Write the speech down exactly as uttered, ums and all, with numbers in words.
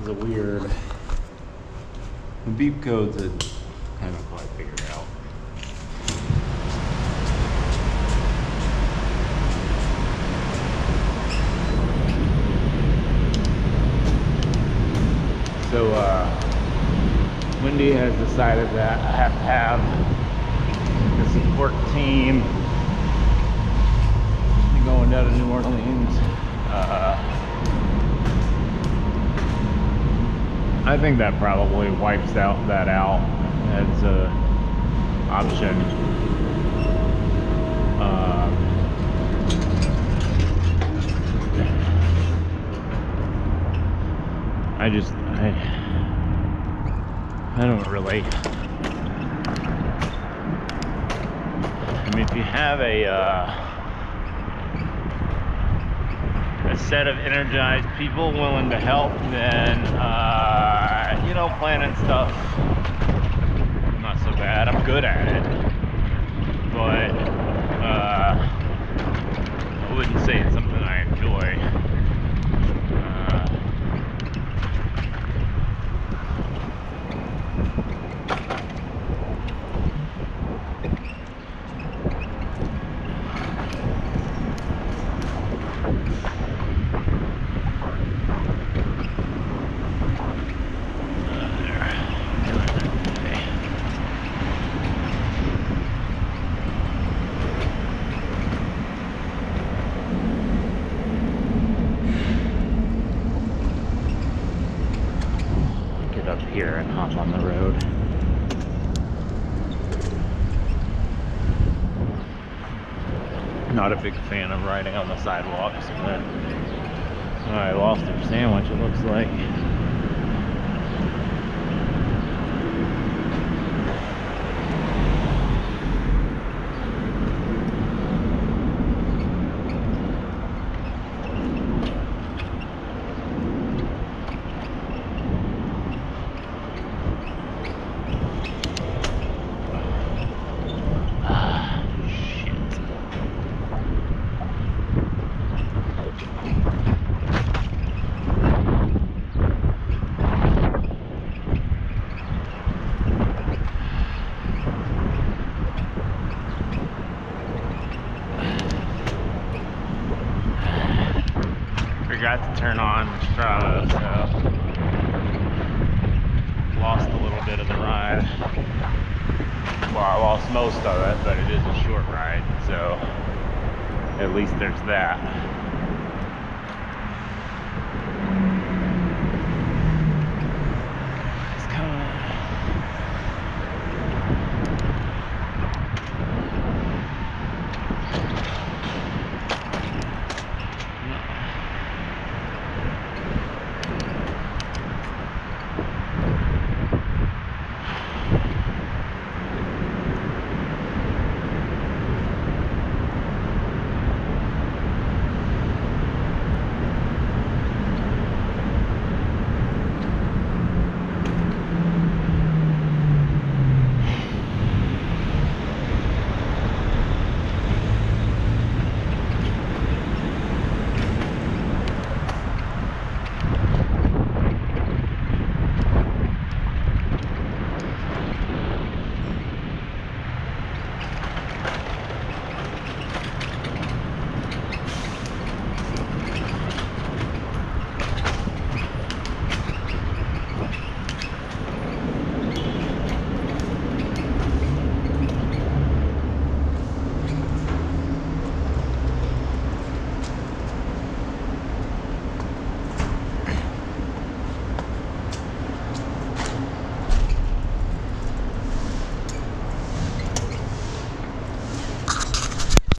is a weird. The beep codes I haven't quite figured out. So, uh, Wendy has decided that I have to have the support team going down to New Orleans. Uh, I think that probably wipes out that out as a option. Uh, I just, I, I don't really. I mean, if you have a, uh, a set of energized people willing to help, then, uh, you know, planning stuff, not so bad. I'm good at it, but uh, I wouldn't say it's something I enjoy. Up here and hop on the road. Not a big fan of riding on the sidewalks, but oh, I lost their sandwich, it looks like. Forgot to turn on Strava, so lost a little bit of the ride. Well, I lost most of it, but it is a short ride, so at least there's that.